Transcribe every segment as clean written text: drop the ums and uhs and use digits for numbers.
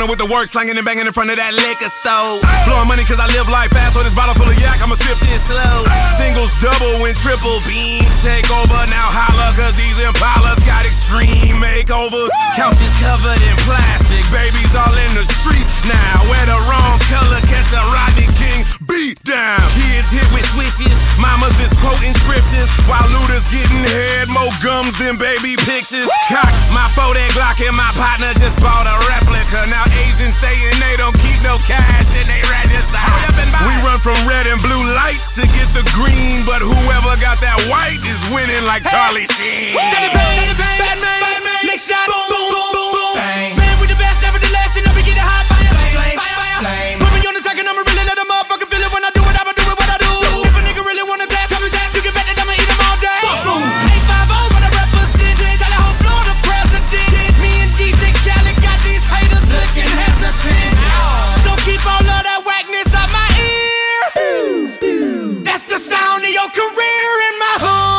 Coming with the work, slanging and banging in front of that liquor store. Blowing money cause I live life fast, so this bottle full of yak, I'ma sip this slow. Singles double and triple beams take over. Now holla cause these Impalas got extreme makeovers. Couches covered in plastic, babies all in the street now. Wear the wrong color, catch a Rodney King beat down. Kids hit with switches, mamas is quoting scriptures, while looters getting head, more gums than baby pictures. Cock my 40 Glock and my partner just bought a replica. Now Asians saying they don't keep no cash in they register. We run from red and blue lights to get the green, but whoever got that white is winning like Charlie Sheen. Batman, next shot, boom, boom, boom, boom, boom. Man, we the best, nevertheless, you know we get a hot fire. Put me on the track and I'ma really let a motherfucker feel it when I do it, I'ma do it what I do. If a nigga really wanna dance, you can bet that I'ma eat him all day. 850, what I represent, tell the whole floor the president. Me and DJ Khaled got these haters looking hesitant. So keep all of that whackness out my ear. That's the sound of your career in my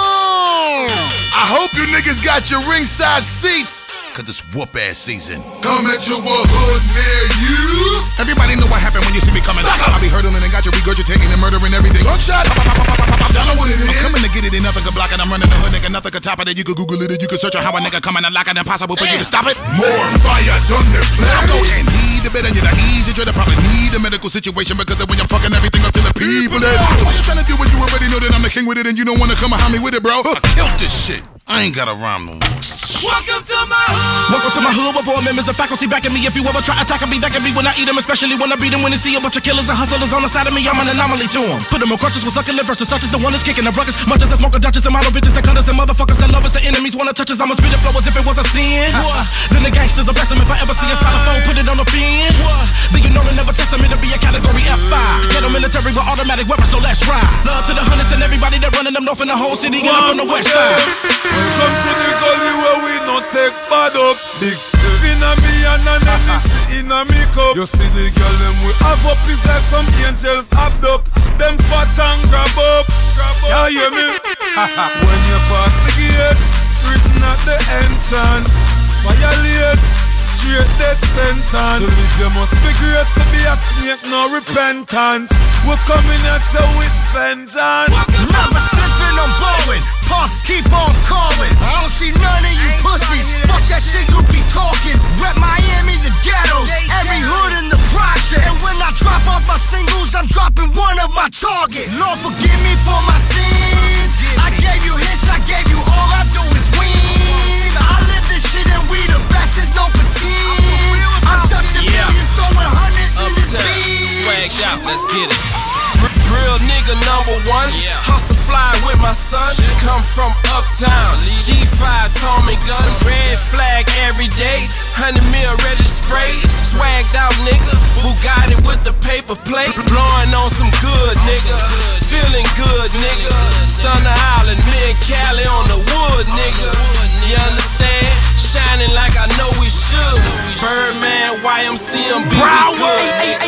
hood. I hope you niggas got your ringside seats, cause it's whoop-ass season. Coming to a hood near you. Everybody know what happened when you see me coming. I be hurdling and got you regurgitating and murdering everything. Gunshot, y'all know what it is. I'm coming to get it and nothing can block it. I'm running the hood, nigga, nothing can top it. You can Google it and you can search on how a nigga coming and lock it. Impossible for you to stop it. More fire done than play. I go and heed the better, you're not easy. You're probably need a medical situation because of when you're fucking everything up to the people. Why you trying to do what you already know that I'm the king with it and you don't want to come behind me with it, bro? I killed this shit. I ain't got a rhyme no more. Welcome to my hood. Welcome to my hood with board members and faculty backing me. If you ever try attacking me, that can be when I eat them, especially when I beat them. When they see a bunch of killers and hustlers on the side of me, I'm an anomaly to them. Put them on crutches with succulent verses, such as the one that's kicking the ruckus. Much as I smoke a duchess and model bitches that cut us and motherfuckers that love us and enemies wanna touch us. I'ma speed the flow as if it was a sin. Then the gangsters will bless them if I ever see a solid phone, put it on the fin. Then you know they never test them, it'll be a category F5. Get a military with automatic weapons, so let's ride. Love to the hunters and everybody that running them north in the whole city and up on the west side. Welcome to the gully where we no take bad up. Big stuff inna me and an Hennessy inna me cup. You see the girl them we have up is like some angels have up. Them fat and grab up. You hear me? When you pass the gate, written at the entrance, violate, straight death sentence. To live you must be great, to be a snake, no repentance. We're coming at you with vengeance. Never slipping, I'm blowing. Puff, keep on calling. I don't see none of you pussies. Fuck that shit you be talking. Rep Miami, the ghettos, every hood in the project. And when I drop off my singles, I'm dropping one of my targets. Lord, forgive me for my sins. I gave you hits, I gave you all I do is win. I live this shit and we the best, there's no pretend. I'm touching millions, throwing hundreds in this beat. Swagged out, let's get it. Real nigga #1, hustle fly with my son. Come from uptown, G5 Tommy gun, red flag every day, 100 mil ready to spray. Swagged out nigga, Bugatti with the paper plate, blowing on some good nigga, feeling good nigga. Stunner Island, me and Cali on the wood nigga. You understand? Shining like I know we should. Birdman, YMC, I'm good.